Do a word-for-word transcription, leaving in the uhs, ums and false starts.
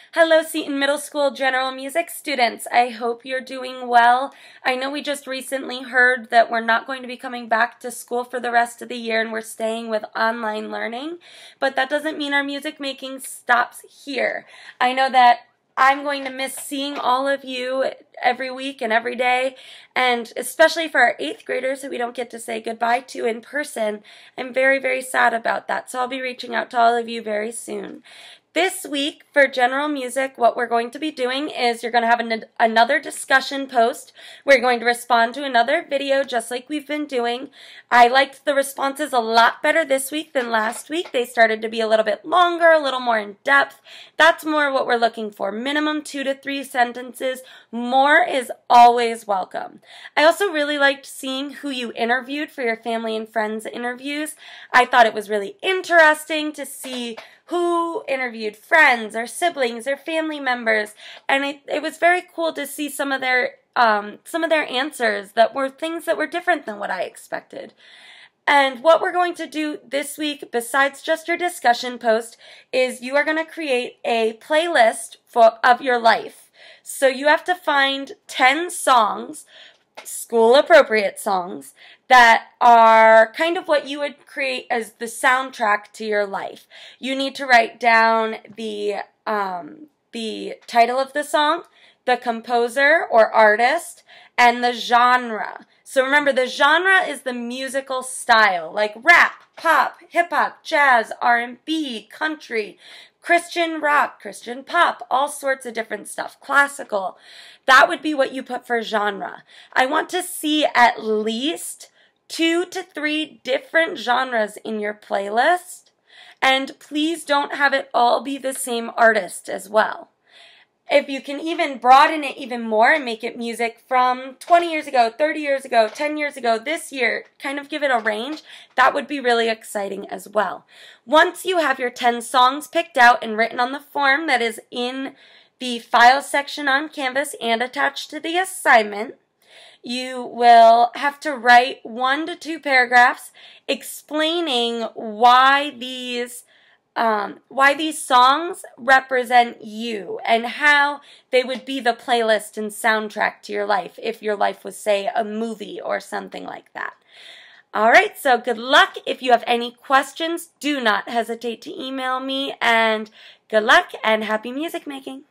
Hello, Seton Middle School General Music students. I hope you're doing well. I know we just recently heard that we're not going to be coming back to school for the rest of the year and we're staying with online learning, but that doesn't mean our music making stops here. I know that I'm going to miss seeing all of you every week and every day, and especially for our eighth graders who we don't get to say goodbye to in person. I'm very, very sad about that, so I'll be reaching out to all of you very soon. This week for general music, what we're going to be doing is you're going to have an, another discussion post. We're going to respond to another video just like we've been doing. I liked the responses a lot better this week than last week. They started to be a little bit longer, a little more in depth. That's more what we're looking for. Minimum two to three sentences. More is always welcome. I also really liked seeing who you interviewed for your family and friends interviews. I thought it was really interesting to see who interviewed friends or siblings or family members, and it, it was very cool to see some of their um, some of their answers that were things that were different than what I expected. And what we're going to do this week, besides just your discussion post, is you are going to create a playlist for of your life. So you have to find ten songs, school appropriate songs, that are kind of what you would create as the soundtrack to your life. You need to write down the um, the title of the song, the composer or artist, and the genre. So remember, the genre is the musical style, like rap, pop, hip-hop, jazz, R and B, country, Christian rock, Christian pop, all sorts of different stuff, classical. That would be what you put for genre. I want to see at least two to three different genres in your playlist, and please don't have it all be the same artist as well. If you can even broaden it even more and make it music from twenty years ago, thirty years ago, ten years ago, this year, kind of give it a range, that would be really exciting as well. Once you have your ten songs picked out and written on the form that is in the file section on Canvas and attached to the assignment, you will have to write one to two paragraphs explaining why these um, why these songs represent you and how they would be the playlist and soundtrack to your life if your life was, say, a movie or something like that. All right, so good luck. If you have any questions, do not hesitate to email me, and good luck and happy music making.